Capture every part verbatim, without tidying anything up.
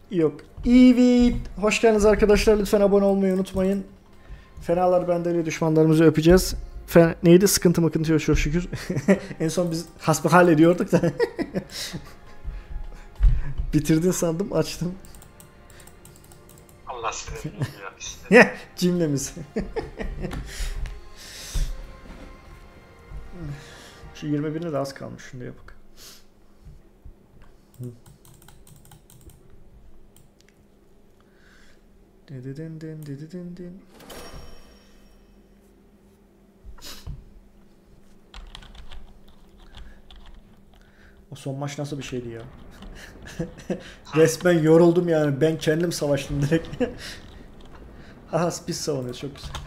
Yok. Evet. Hoş geldiniz arkadaşlar. Lütfen abone olmayı unutmayın. Fenalar bendeli düşmanlarımızı öpeceğiz. Fen neydi? Sıkıntı mıkıntı yok çok şükür. En son biz hasbihal ediyorduk da. Bitirdin sandım. Açtım. Allah seni ya. Cimlemiz. Şu yirmi birine de az kalmış. Şunu da yapık. Dedin din dedin din. O son maç nasıl bir şeydi ya? Resmen yoruldum yani. Ben kendim savaştım direkt. Haha biz savunuyoruz. Çok güzel.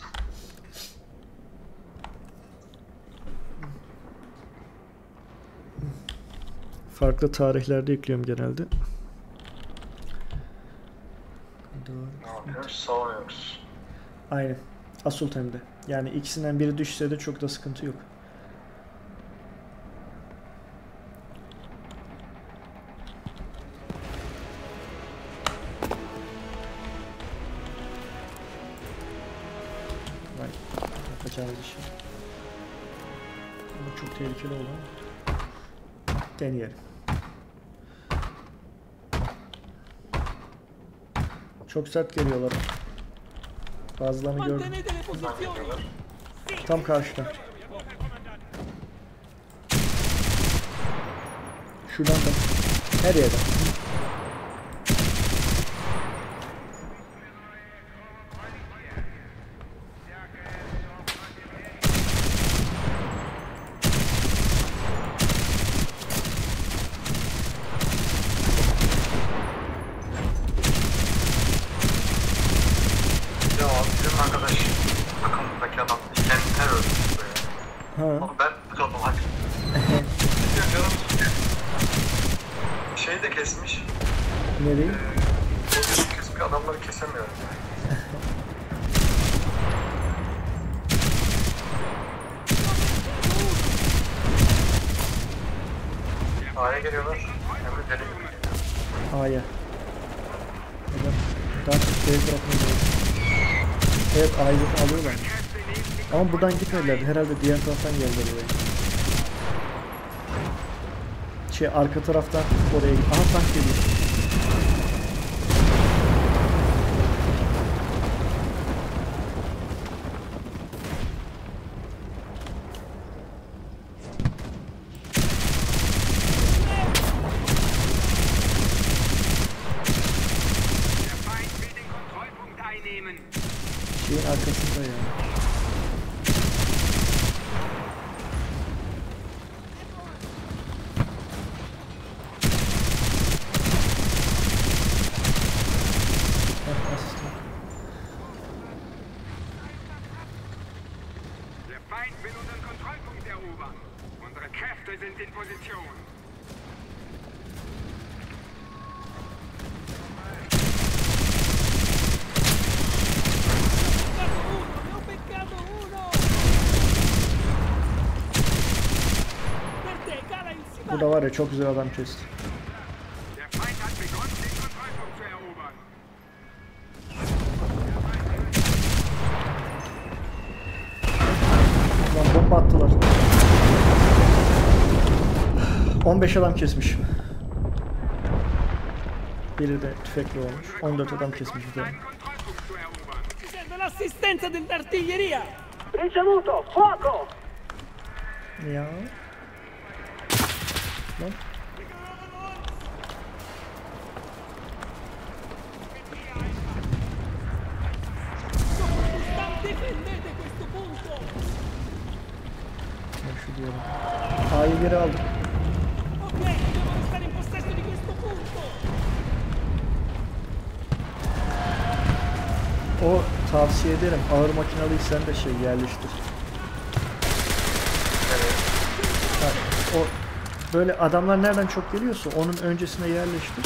Farklı tarihlerde yüklüyorum genelde. Ne yapıyoruz? Savunuyoruz. Aynen. Assault hem de. Yani ikisinden biri düşse de çok da sıkıntı yok. Vay. Yapacağımız işi. Ama çok tehlikeli oldu ama. Deneyelim. Çok sert geliyorlar. Bazılarını gördüm. Tam karşıda. Şuradan da. Her yerden. Ya abi bizim arkadaş takımdaki adam kendi terör böyle. Ha. Ama ben tutalım hadi. Ya canım şeyi de kesmiş. Nereye? Eee o kesmiş adamları kesemiyorum. A'ya geliyorlar. Hem de deli gibi. A'ya. Neden? Daha çok B tarafına doğru. Evet A'yı alıyorlar. Ama buradan gitmediler. Herhalde diğer taraftan geldiler oraya. Şey arka taraftan oraya git. Aha tank geliyor. Şeyin arkasında ya. Heh, asistan. Der Feind will unseren Kontrollpunkt erobern. Unsere Kräfte sind in Position. Burada var ya çok güzel adam kesti. Der Feind hat begonnen, den Kontrollpunkt zu erobern. Lan bomba attılar. on beş adam kesmiş. Biri de tüfekli olmuş. on dört adam kesmiş bir de. Einen Kontrollpunkt zu erobern. Serve l'assistenza dell'artiglieria! Ricevuto, fuoco! Ya. Lan. Difendete questo punto! Ben şu diyorum. A'yı geri aldık. Ok, dobbiamo restare in possesso di questo punto! O tavsiye ederim. Ağır makinalıyı sen de şey yerleştir. Bak, o böyle adamlar nereden çok geliyorsa onun öncesine yerleştir.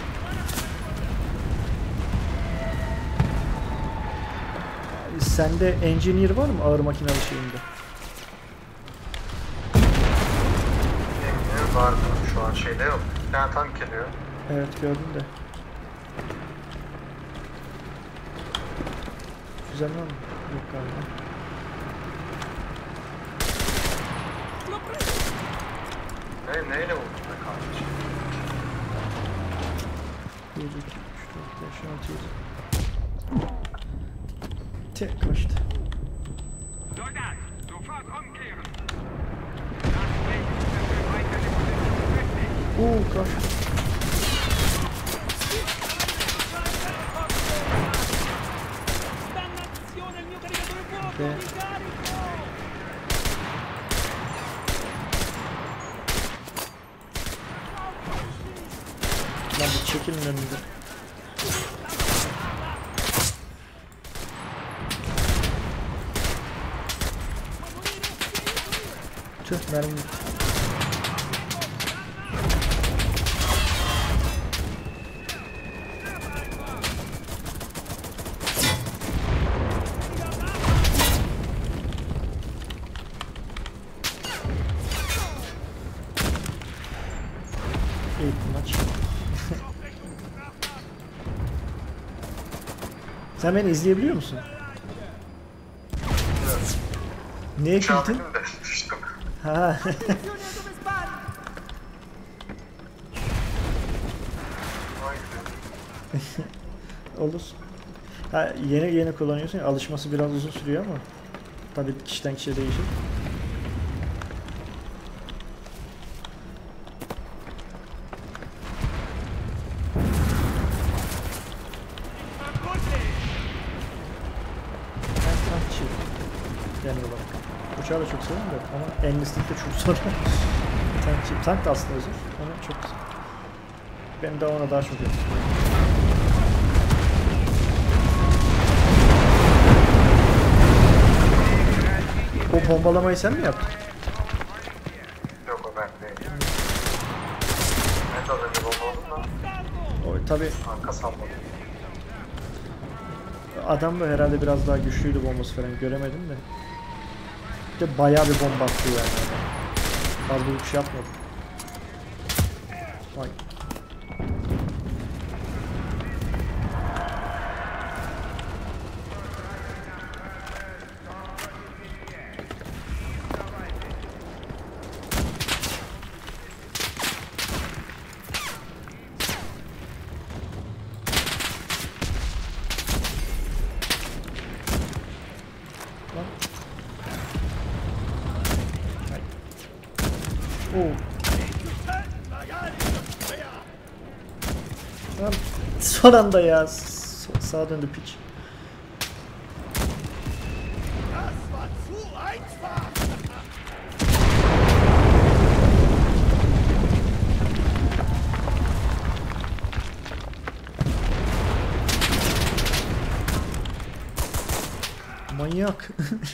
Sende engineer var mı ağır makinalı şeyinde? Engineer vardı şu an şeyde yok. Bir tane tank geliyor. Evet gördüm de. Güzel var mı? Yok galiba. Ne, neyle vurdun be kardeşim? bir, iki, üç, dört, beş, altı, yedi. Tek kaçtı. Soldat, sofort umkehren. Das bringt, dass wir weiter die Position befestigen. Uuu kaçtı. Dannazione, il mio caricatore vuoto! Ok. Ricarico! Lan bir çekilin önünde. Tüh mermi. İyi maç. Sen beni izleyebiliyor musun? Neye kilittin? Çarptım da düştüm. Ha. Vay be. Olur. Ha, yeni yeni kullanıyorsun ya, alışması biraz uzun sürüyor ama tabii kişiden kişiye değişir. Ben tankçı genel olarak. Uçağı da çok seviyorum da ama enlislik de çok zor. Tankçı. Tank da aslında zor ama çok güzel. Ben de ona daha çok yakışıyorum. O bombalamayı sen mi yaptın? Yok o ben değil. Ben de az önce bombaladım da O tabi arka salladım. adam da herhalde biraz daha güçlüydü, bombası falan göremedim de. Bir de bayağı bir bomba attı yani. Fazla bir şey yapmadı. Vay. Oo. Lan son anda ya. S- sağa döndü piç. Manyak.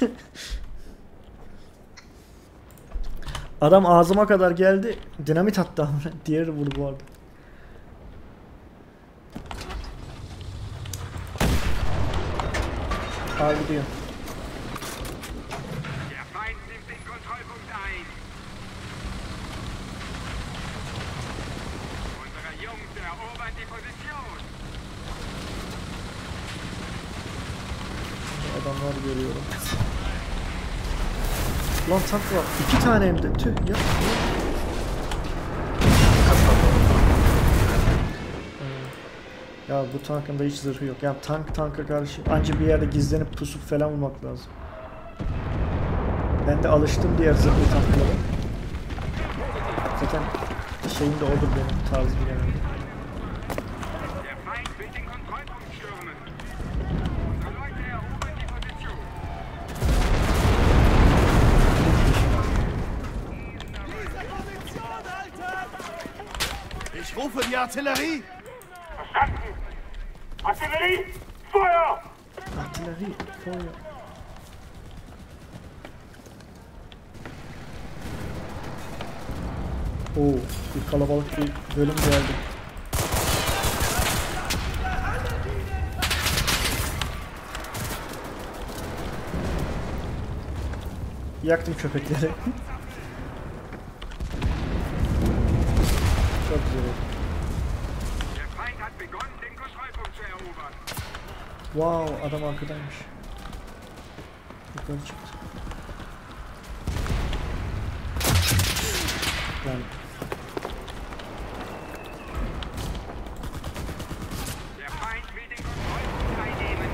Adam ağzıma kadar geldi. Dinamit attı ama diğeri vurdu bu arada. Abi diyor. Der Feind nimmt den Kontrollpunkt ein. Unsere Jungs erobern die Position. Adamlar görüyorum. Lan tank var. İki tane hem de. Tüh ya. Ee, Ya bu tankın da hiç zırhı yok. Yani tank tanka karşı anca bir yerde gizlenip pusup falan vurmak lazım. Ben de alıştım diğer zırhlı tanklara. Zaten şeyim de odur benim tarzım genelde. Der Feind will den Kontrollpunkt stürmen. Unsere Leute erobern die Position. Ich rufe die Artillerie! Verstanden! Artillerie! Feuer! Artillerie, Feuer. Oo, bir kalabalık bir bölüm geldi. Yaktım köpekleri. Çok güzel oldu. Der Feind hat begonnen, den Kontrollpunkt zu erobern. Wow, adam arkadaymış. Yukarı çıktı. Yani Der Feind will den Kontrollpunkt einnehmen.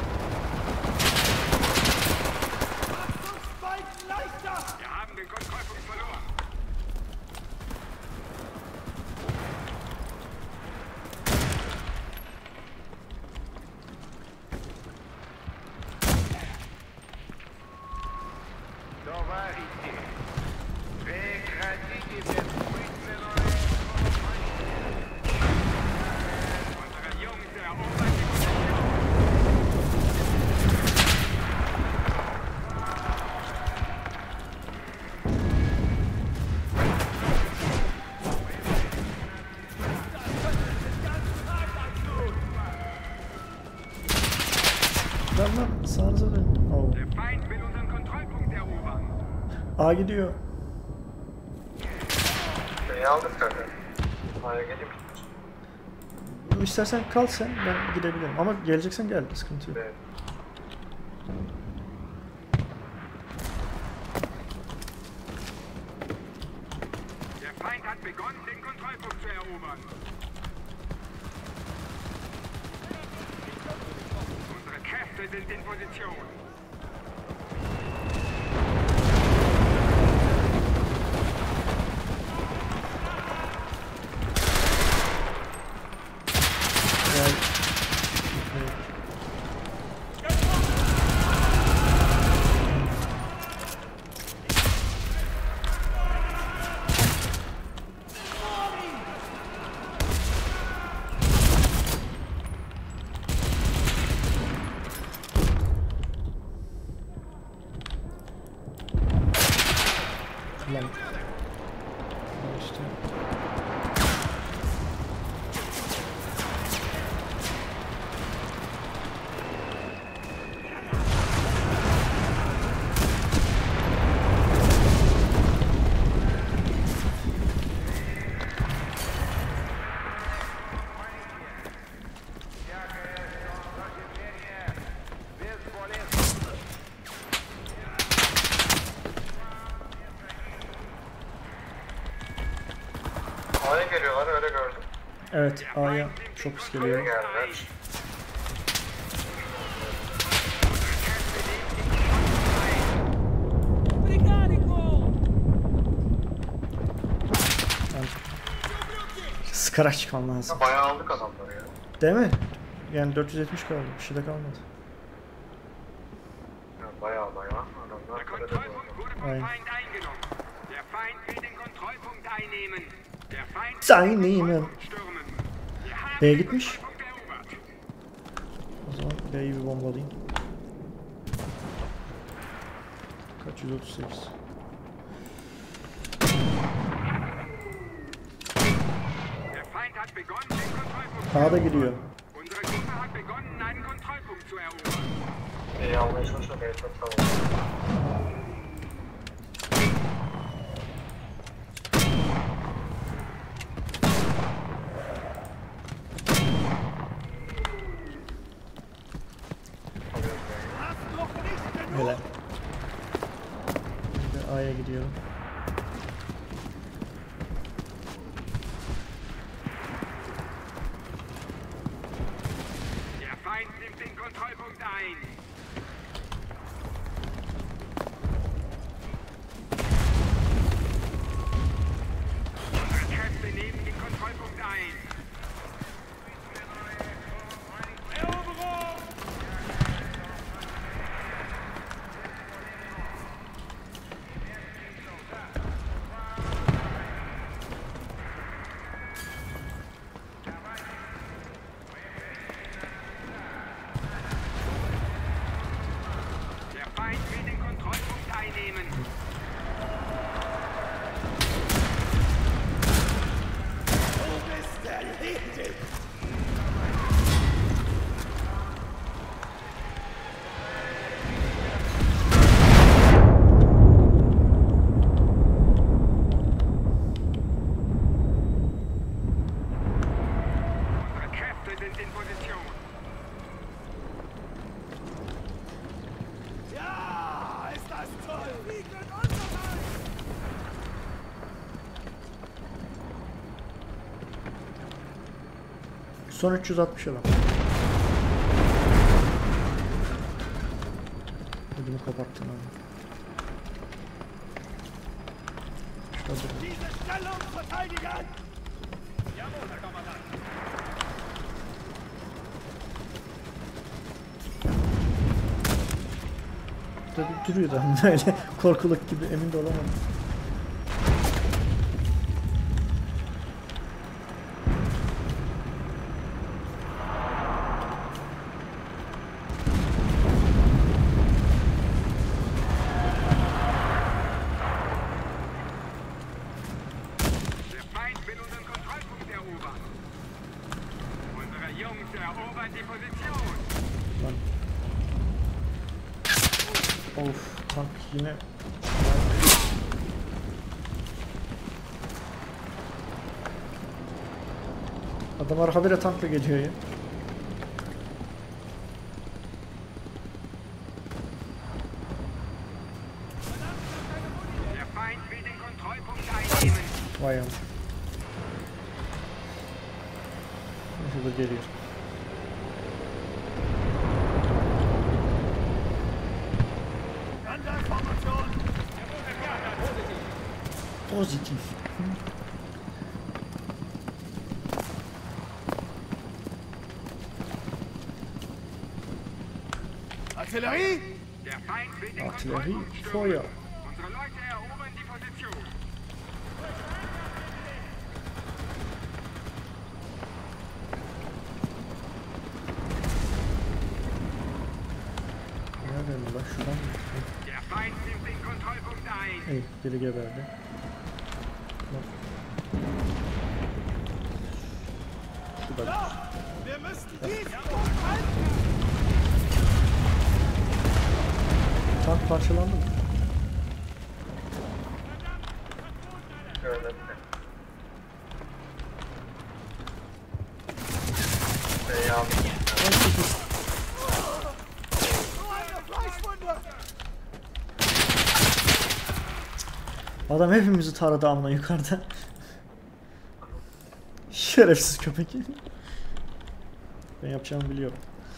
Wir haben den Kontrollpunkt verloren. Товарищи, прекратите бессмысленную... Unsere Jungs erobern die Position. lan lan sağınıza dönün. Oo. Der Feind will unseren Kontrollpunkt erobern. A gidiyor. B'yi aldık kanka. A'ya geleyim. İstersen kal sen, ben gidebilirim. Ama geleceksen gel, sıkıntı yok. B. Der Feind hat begonnen, den Kontrollpunkt zu erobern. Unsere Kräfte sind in Position. Gel. Lan. İşte. A'ya geliyorlar öyle gördüm. Evet, A'ya çok pis B'ye geliyor. geldiler. Briganico! Yani sıkarak çıkmam lazım. Ya bayağı aldık adamları ya. Değil mi? Yani dört yüz yetmiş kaldı, bir şey de kalmadı. Ya bayağı bayağı adamlar Der kalede Kontrollpunkt durdu. wurde vom Ein. Feind eingenommen. Der Feind will den Kontrollpunkt einnehmen. Der Feind Sein will den nehmen. Kontrollpunkt stürmen. Wir haben B'ye den gitmiş. Kontrollpunkt erobert. O zaman B'yi bir bombalayayım. Kaç? yüz otuz sekiz. Der Feind hat begonnen, den Kontrollpunkt zu A'da erobern. gidiyor. Unsere Gruppe hat begonnen, einen Kontrollpunkt zu erobern. B'yi almaya çalışıyor. B çok tamam. Alıyoruz B'yi. Helal. Bir de A'ya gidiyorum. Der Feind nimmt den Kontrollpunkt ein. Unsere Kräfte nehmen den Kontrollpunkt ein. Eroberung! Der Feind will den Kontrollpunkt einnehmen. Unsere Kräfte sind in Position. Ja! Son üç yüz altmış adam. Ödümü kapattın abi. Diese Stellung verteidigen! Tabii duruyor da böyle korkuluk gibi, emin de olamadım. Der Feind will unseren Kontrollpunkt erobern. Unsere Jungs erobern die Position. Lan. Of, tank yine. Adamlar habire tankla geliyor ya. Der Feind will den Kontrollpunkt einnehmen. Vay am. Neyse dur geliyor. Sonderformation! Pozitif. Artillerie! Der Feind will den Artillerie, Kontrollpunkt stürmen. Feuer. Unsere Leute erobern die Position. Nereden mi lan? Şuradan mı? Der Feind nimmt den Kontrollpunkt ein. Ey, biri geberdi. Bak. Şurada. Wir müssen dies halten! Tank parçalandı mı? Gördüm. B'yi aldım. So eine Fleischwunde! Adam hepimizi taradı amına yukarıda. Şerefsiz köpek. Ben yapacağımı biliyorum.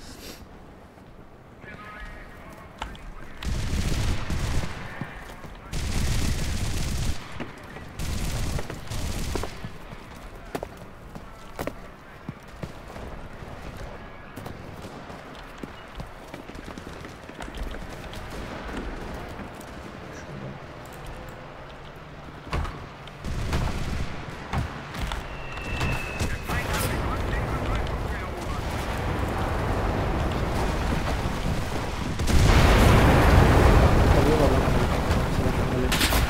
Alıyorlar lan. Böyle.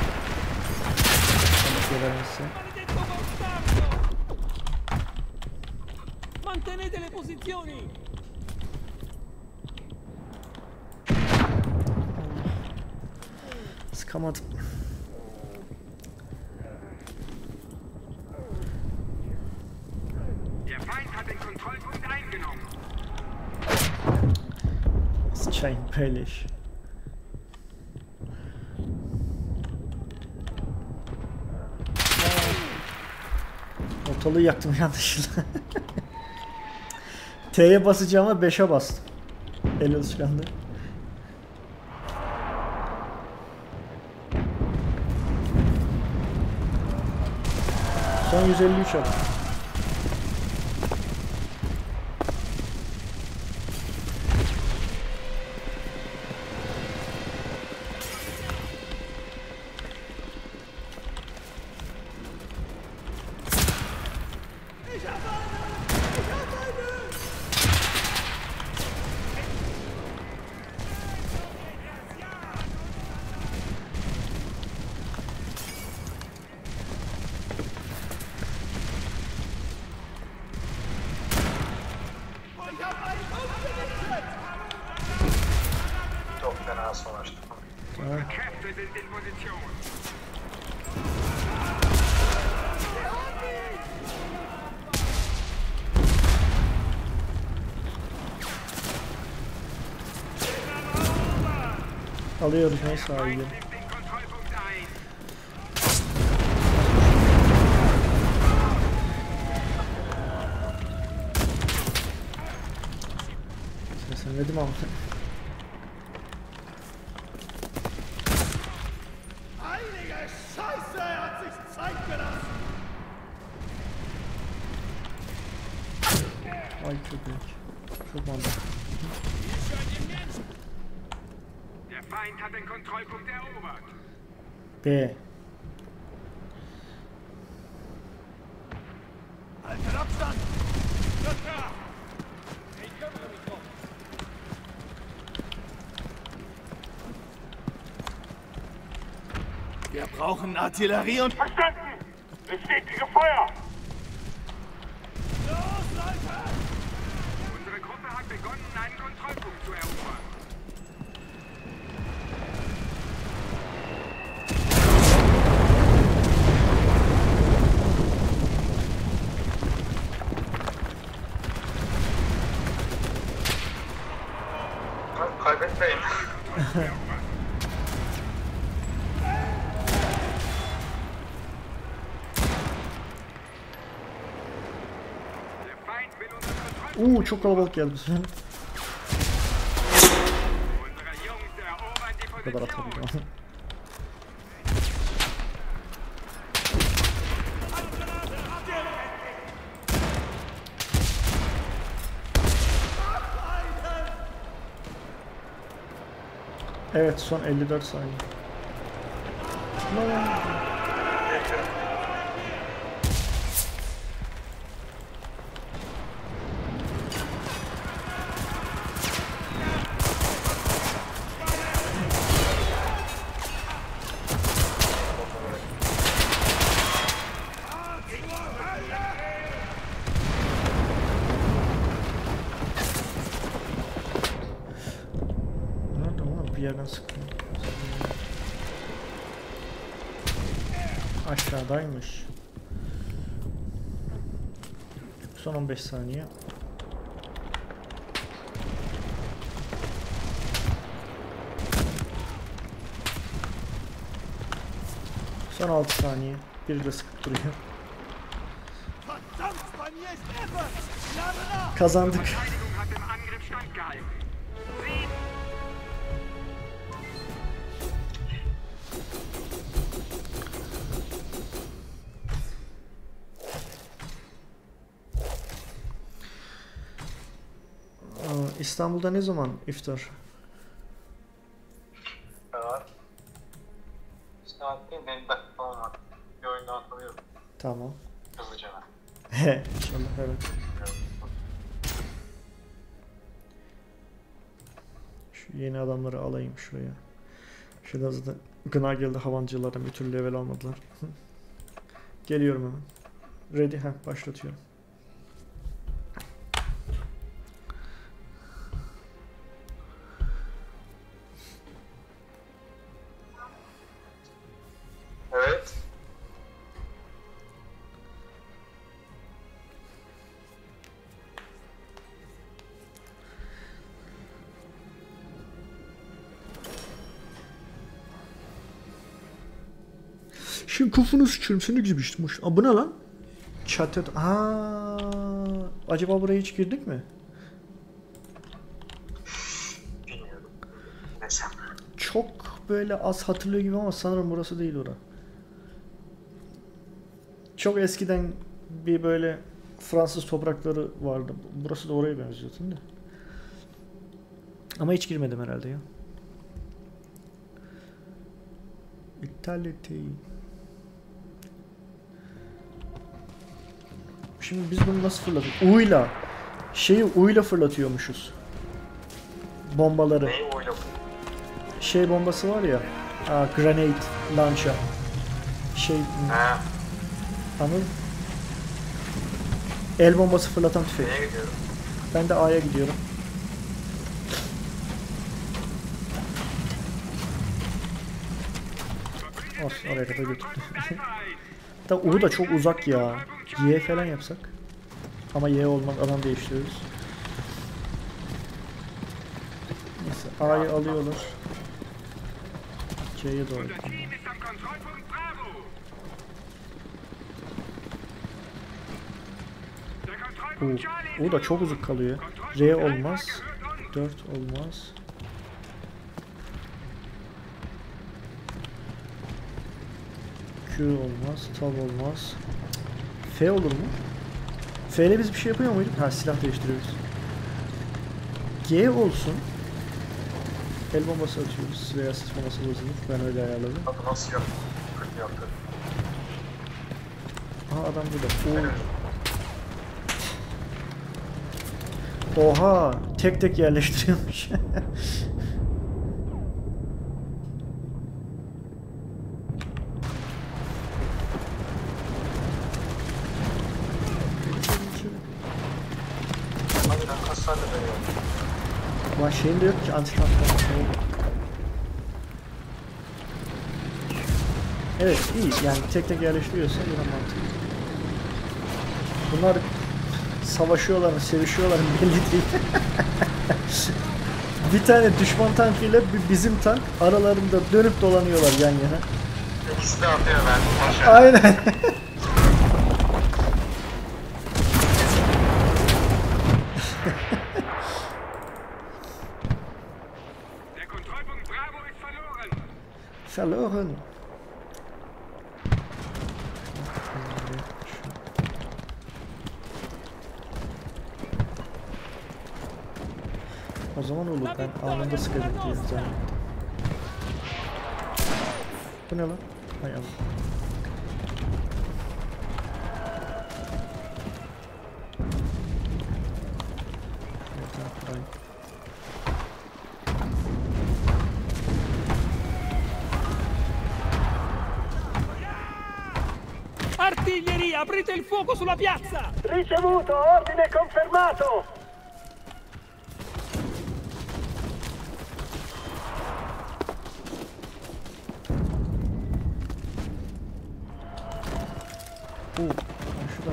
Gebermezse. Maledetto bastardo! Mantenete le posizioni! Sıkamadım. Der Feind hat den Kontrollpunkt eingenommen. Sıçayım peleş. Ortalığı yaktım yanlışlıkla. T'ye basacağıma beşe bastım. El alışkanlığı. Son yüz elli üç adam. Çok fena savaştık. Unsere Kräfte sind in Position. Alıyoruz neyse abi. Feind gelin. nimmt den Kontrollpunkt ein. Dedim ama. Heilige Scheiße, er hat sich Zeit gelassen! Ay çok iyi. Çok mantıklı. Der Feind hat den Kontrollpunkt erobert. B. Haltet Abstand! Locker! Ich kümmere mich drum. Wir brauchen Artillerie und... Verstanden! Bestätige Feuer! Los, Leute! Unsere Gruppe hat begonnen, einen Kontrollpunkt zu erobern. Kaybetmeyin. Der Feind will unsere Kontrollpunkt. Uuu çok kalabalık geldi bu sefer. Unsere Jungs erobern die Bu kadar Position. atladım. Evet son elli dört saniye. Nerede oğlum? Bir yerden sıktım. Aşağıdaymış. Son on beş saniye. Son altı saniye. Biri de sıkıp duruyor. Verdammt, bei mir ist Evans! Lade nach! Kazandık. Verteidigung hat im Angriff standgehalten. Sie Aa, İstanbul'da ne zaman iftar? Saat. Saat değil de elli dakika falan var. Bir oyunda atılıyorum. Tamam. Hızlıca. He, inşallah evet. Şu yeni adamları alayım şuraya. Şurada zaten gına geldi havancılardan bir türlü level almadılar. Geliyorum hemen. Ready, heh, başlatıyorum. Evet. Şimdi kafanı sıçıyorum. Sen ne güzel bir iştin. Aa, bu ne lan? Chatted. Aa, acaba buraya hiç girdik mi? Bilmiyorum. Desem. Çok böyle az hatırlıyor gibi ama sanırım burası değil ora. Çok eskiden bir böyle Fransız toprakları vardı. Burası da oraya benziyor değil mi? Ama hiç girmedim herhalde ya. İptal eteyim. Şimdi biz bunu nasıl fırlatıyoruz? U'yla. Şeyi U'yla fırlatıyormuşuz. Bombaları. Neyi oyla? Şey bombası var ya. Aa, grenade launcher. Şey Ha. anladın? El bombası fırlatan tüfek. Neye gidiyorum? Ben de A'ya gidiyorum. Olsun oraya kadar götürdüm. Da U da çok uzak ya. Y falan yapsak. Ama Y olmaz, alan değiştiriyoruz. Neyse A'yı alıyorlar. C'ye doğru. Unser Team ist am Kontrollpunkt Bravo. Der U. Kontrollpunkt Charlie U da çok uzak kalıyor. R olmaz. gehört uns. dört olmaz. Q olmaz. Tab olmaz. F olur mu? F ile biz bir şey yapıyor muyduk? Ha, silah değiştiriyoruz. G olsun. El bombası atıyoruz veya sis bombası bozulur. Ben öyle ayarladım. Abi nasıl yaptın? Kötü yaptın. Aha, adam burada. Oo. Oha, tek tek yerleştiriyormuş. Aynen kaç saatte veriyor? Ulan şeyim de yok ki, anti tank. Evet, iyi yani, tek tek yerleştiriyorsa yine mantıklı. Bunlar savaşıyorlar mı, sevişiyorlar mı belli değil. Bir tane düşman tankıyla bir bizim tank aralarında dönüp dolanıyorlar yan yana. İkisi de atıyor ben. Aşağı. Aynen. Der Kontrollpunkt Bravo ist verloren. Verloren. O zaman olur, ben anında sıkacak diye zannettim. Bu ne lan? Hay Allah. Artiglieria, aprite il fuoco sulla piazza! Ricevuto, ordine confermato! Oo, ben şuradan.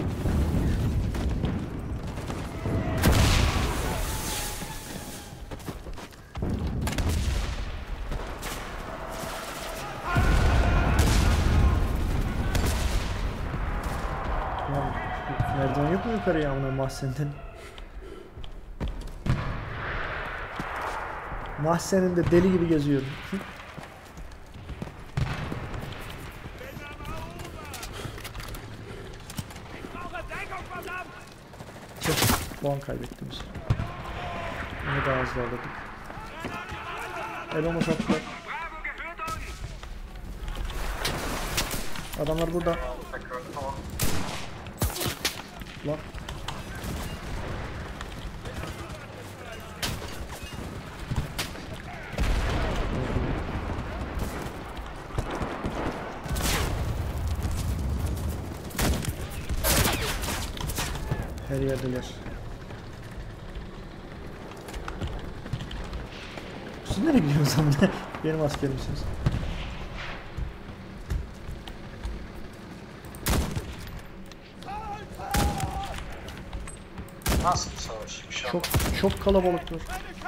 Lan, merdiven yok mu yukarıya amına mahzenden? Mahzeninde deli gibi geziyorum. Tüh, puan kaybettiniz. Yine daha hızlı aldık. Eloma sattılar. Bravo gehört uns. Adamlar burada. Tekrar tamam. Lan. Her yerdeler. Siz nereye gidiyorsunuz amına? Benim asker misiniz? Nasıl bir savaş? Bir şey Çok çok kalabalıklar.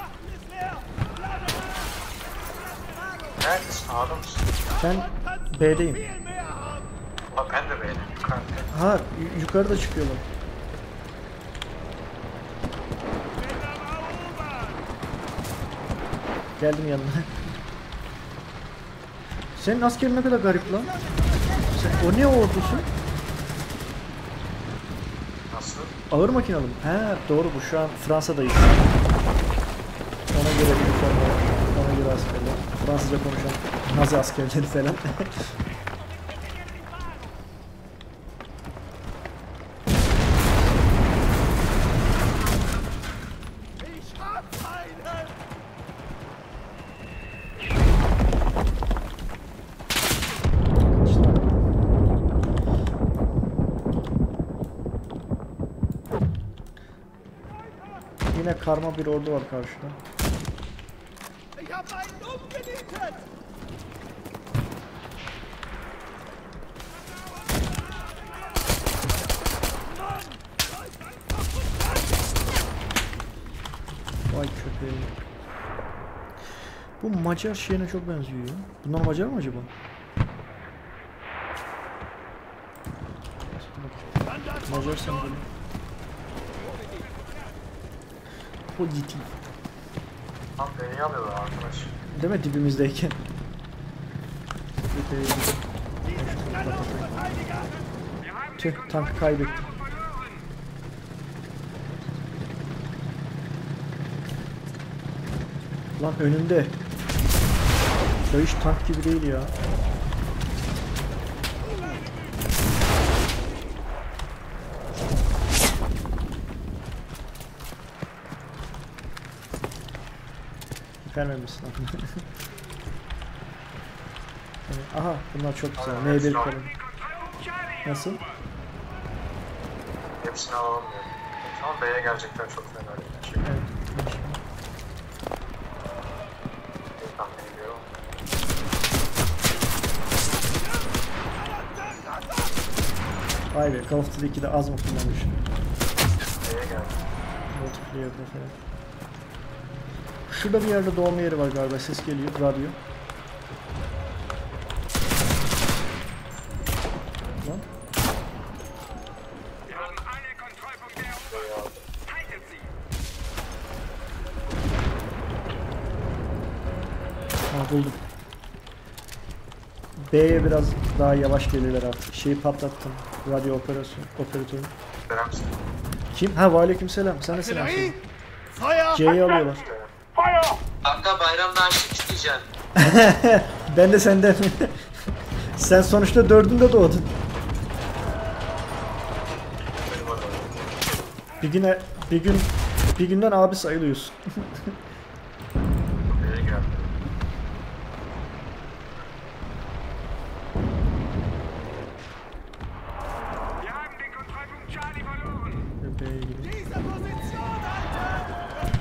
Neredesin? Ağda mısın? Ben B'deyim. Bak ben de beğendim. Yukarıda. Ha, yu- yukarıda çıkıyorlar. Geldim yanına. Senin askerin ne kadar garip lan. Sen, o ne ordusu? Nasıl? Ağır makinalı mı? He doğru, bu şu an Fransa'dayız. Ona göre uniformlar, ona göre askerler. Fransızca konuşan Nazi askerleri falan. Yine karma bir ordu var karşıda. Ich hab einen umgenietet! Vay köpeği. Bu Macar şeyine çok benziyor ya. Bunlar Macar mı acaba? Macar sembolü. Pozitif. Tam B'yi alıyorlar arkadaş. Değil mi dibimizdeyken? Wir haben Tüh, die tankı Kontrolle kaybettim. Bravo verloren. Lan önümde. Ya hiç tank gibi değil ya. Vermemişsin abi. Aha bunlar çok güzel. M bir kalın. Die Kontrolle Charlie Nasıl? Hepsini alalım diyor. Ama B'ye gelecekler çok fena. Şey, Evet. bir tahmin ediyorum. Vay be, Call of Duty ikide az mı kullanmış? B'ye geldi. Multiplayer'da falan. Şurada bir yerde doğma yeri var galiba. Ses geliyor. Radyo. Lan. Wir haben alle Kontrollpunkte erobert. B'ye aldı. Haltet sie! Ha buldum. B'ye biraz daha yavaş gelirler artık. Şeyi patlattım. Radyo operasyon operatörü. Veren misin? Kim? Ha aleykümselam. Sen de selam söyle. Feuer! C'yi alıyorlar. Feuer! Kanka bayramda harçlık isteyeceğim. Ben de senden. Sen sonuçta dördünde doğdun. Bir güne bir gün bir günden abi sayılıyorsun. B'ye geldi. Wir haben den Kontrollpunkt Charlie verloren. B'ye gidiyor. Diese Position, Alter!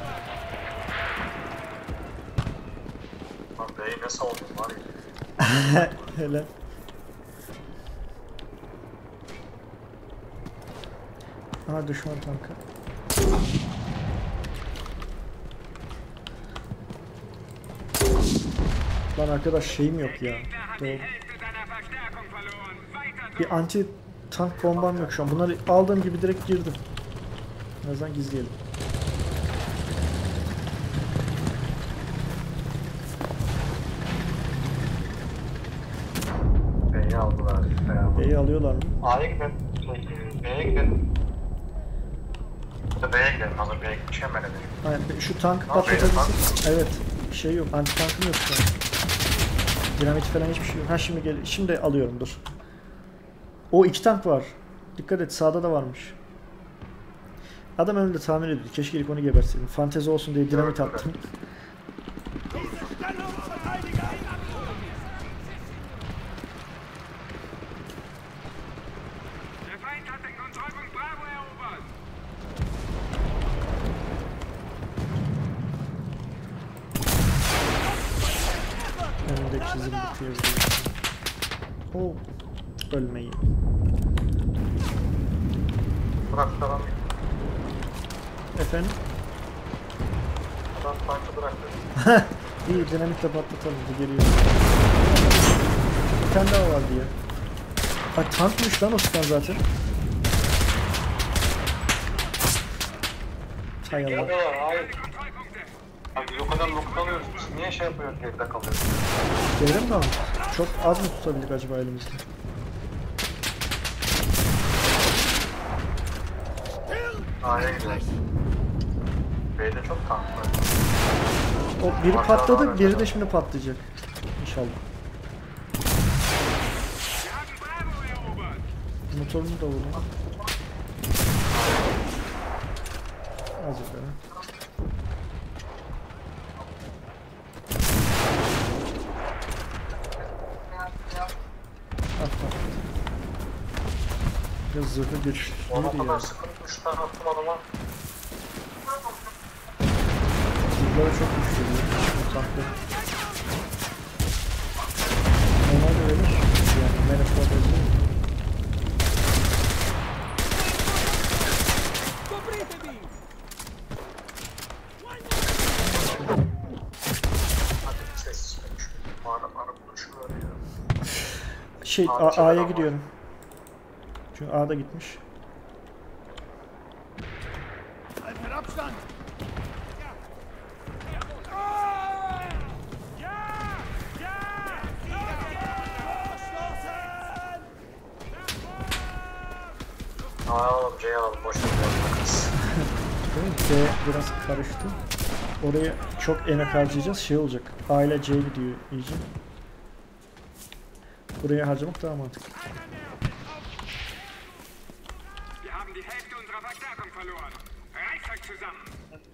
Lan B'yi ne savundun var ya. Hele. Aha düşman tankı. Lan arkadaş şeyim yok ya. Gegner hat Doğru. die Hälfte seiner Verstärkung verloren. Weiter so. Bir anti tank bombam yok şu an. Bunları aldığım gibi direkt girdim. En azından gizleyelim. B'yi aldılar. B'yi aldılar. B'yi alıyorlar mı? A'ya gidelim. Şey, B'ye gidelim. Bu da B'ye gidelim. Hazır B'ye gitmiş hemen edelim. Aynen, şu tankı Ne yapıyor patlatabilirsin. Evet. Bir şey yok. Anti tankım yok şu an. Dinamit falan hiçbir şey yok. Ha şimdi gel. Şimdi alıyorum dur. O iki tank var. Dikkat et sağda da varmış. Adam önümde tamir ediyor. Keşke ilk onu geberseydim. Fantezi olsun diye dinamit Evet, attım. Stellungsverteidiger! Der Feind hat den Kontrollpunkt Bravo erobert. Önümdeki çizim bitiyor. Oh. Ölmeyin. Bırak tamam. Efendim? Adam tankı bıraktı. İyi dinamitle patlatalım. Bu geliyor. Bir tane daha vardı ya. Bak tankmış lan o sıkan zaten. Hay Allah. Geliyorlar. Hayır. Die Kontrollpunkte. Abi biz o kadar noktalıyoruz. Biz niye şey yapıyoruz? Geride kalıyoruz. Devre mi almış? Çok az mı tutabildik acaba elimizde? A'ya gidiyoruz. B'de çok tank var. O biri patladı, biri de şimdi patlayacak. İnşallah. Wir haben Bravo erobert. Motorunu da vurdum. Az yukarı. At at. Biraz zırhı Ona güçlüydü kadar ya. sıkıntı. üç tane attım adama. Zırhları çok güçlüydü. O tankları. Normalde öyle. Yani manifold öyle. Copritevi! Hadi sessiz konuş. Bağıra bağıra konuşuyor ya. Şey Abi, A- şey A'ya adam var. gidiyorum. Çünkü A'da gitmiş. Haltet Abstand! Alalım C'yi alalım. Boş ver. C biraz karıştı. Oraya çok emek harcayacağız. Şey olacak. A ile C gidiyor iyice. Buraya harcamak daha mantıklı. Wir haben die Hälfte unserer Verstärkung verloren. Reißt euch zusammen.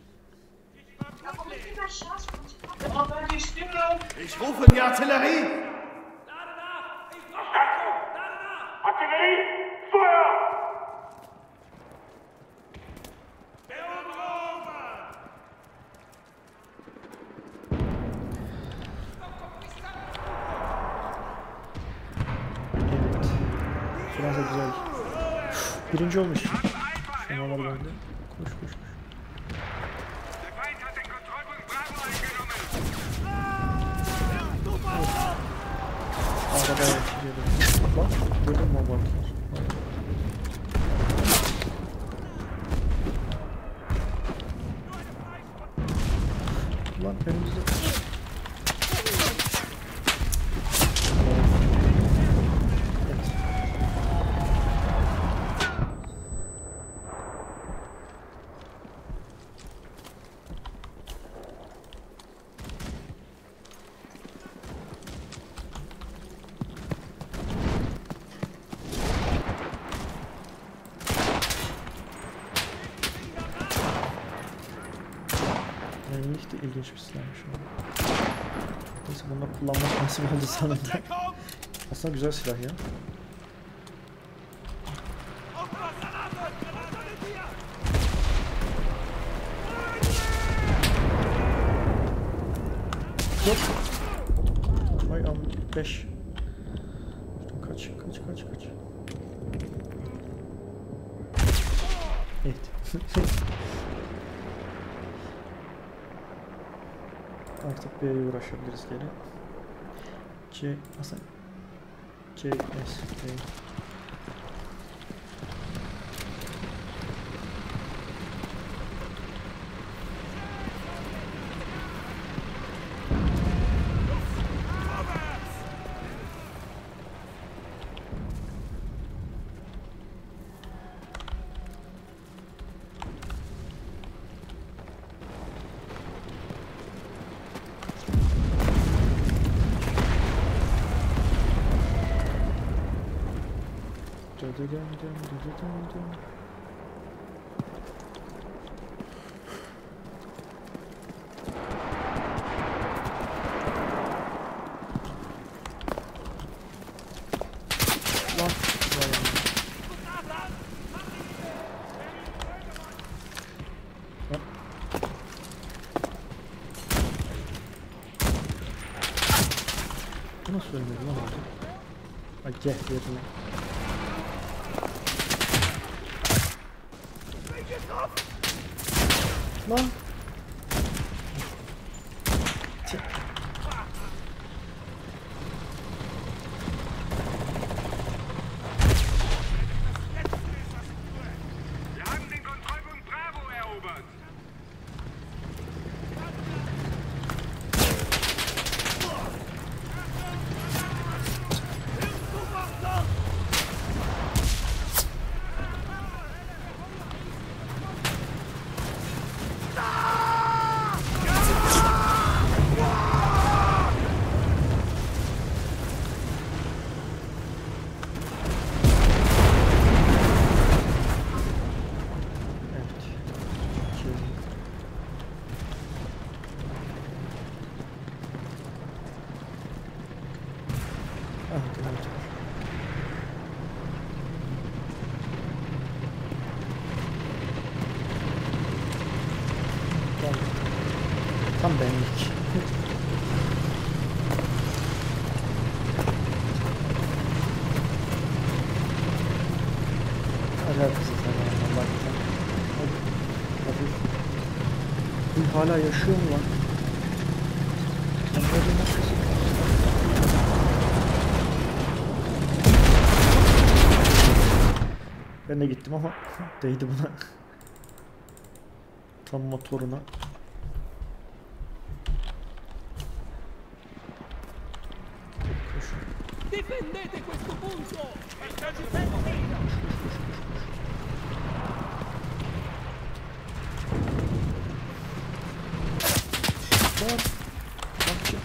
Ich rufe die Artillerie! Artillerie, Feuer! Evet. Fransa güzel. Birinci olmuş. Şunlar bende. Koş koş koş. Der Feind hat den Kontrollpunkt Bravo eingenommen. Arada geçiyorum. Bak, gördün mü bombalar? Lan önümüzde. Yani işte ilginç bir silahmış o. Neyse bunları kullanmak nasip oldu sonunda. Aslında güzel silah ya. Yok. Ay am beş. Kaç kaç kaç kaç. Evet. Artık B'ye uğraşabiliriz geri. C aslında C S B. Dum dum dum dum dum dum. Lan, lan. Bu nasıl ölmedi lan orada? Ay gel yerine. Lan. Tüh. Wir haben den Kontrollpunkt Bravo erobert. Tam benlik. Alakasız hemen Allah'tan. Hadi. Hadi. Bu hala yaşıyor mu lan? Ben böyle nasıl? Ben de gittim ama değdi buna. Tam motoruna. Difendete questo punto! Tamam. Tankçı.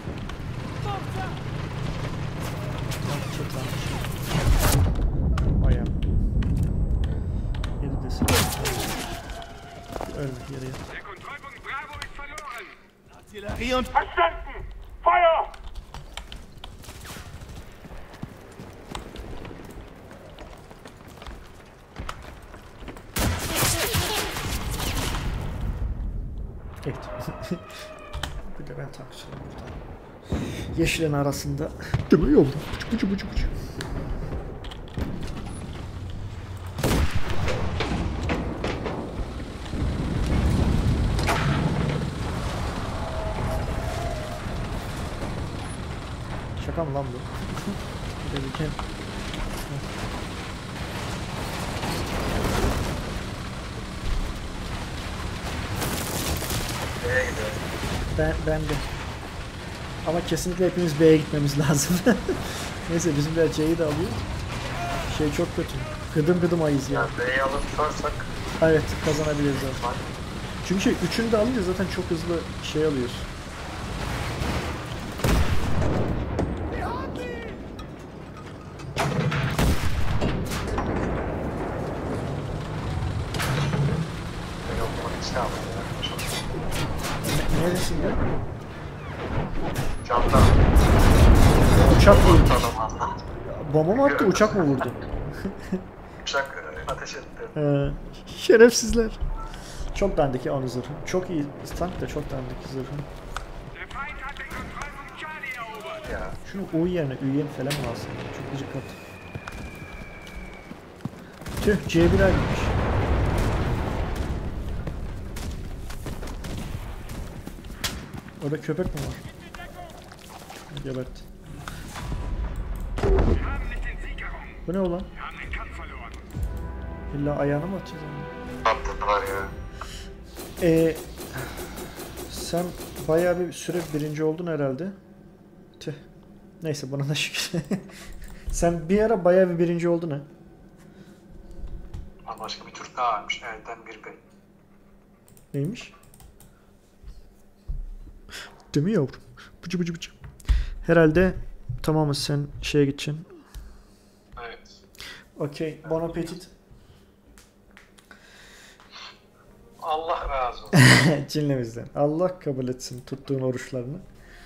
Tankçı tankçı. Bayağı. Yedi desin. Öyle yere yat. Der Kontrollpunkt Bravo ist verloren. Artillerie und Verstanden! Feuer! Evet. Bir de ben tankçıyım burada. Yeşilin arasında. Değil mi yolda? Bıcı bıcı bıcı bıcı. Şaka mı lan bu? Giderken. Nereye gidiyoruz? Ben, ben de. Ama kesinlikle hepimiz B'ye gitmemiz lazım. Neyse bizimler C'yi de alıyor. Şey çok kötü. Gıdım gıdım ayız ya. Yani B'yi alıp tutarsak Evet kazanabiliriz zaten. Çünkü şey, üçünü de alınca zaten çok hızlı şey alıyoruz. beni okumak için aldım ya. Ne- Neresinde? Camdan. Uçak vurdu. Tanımazlar. Bomba mı attı uçak mı vurdu? Uçak e, ateş etti. Ee, şerefsizler. Çok dandik ya onun zırhı. Çok iyi tank da çok dandik zırhı. Der Feind hat den Kontrollpunkt Charlie erobert. Ya. Şunu U yerine Ü'yen falan mı alsın? Çok gıcık kat. Tüh C bir gitmiş. Orada köpek mi var? Gebert. Wir haben nicht den Sieg errungen. Bu ne ulan? Wir haben den Kampf verloren. İlla ayağına mı atacağız onu? Attılar ya. Ee, sen bayağı bir süre birinci oldun herhalde. Tüh. Neyse buna da şükür. Sen bir ara bayağı bir birinci oldun ha. Ama başka bir Türk daha varmış. Elden bir bey. Neymiş? Değil mi yavrum? Bıcı bıcı bıcı. Herhalde tamamız sen şeye gideceksin. Evet. Okey. Bon appetit. Allah razı olsun. Cinlemizden. Allah kabul etsin tuttuğun oruçlarını.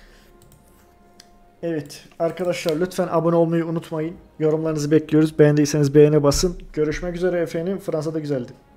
Evet. Arkadaşlar lütfen abone olmayı unutmayın. Yorumlarınızı bekliyoruz. Beğendiyseniz beğene basın. Görüşmek üzere efendim. Fransa'da güzeldi.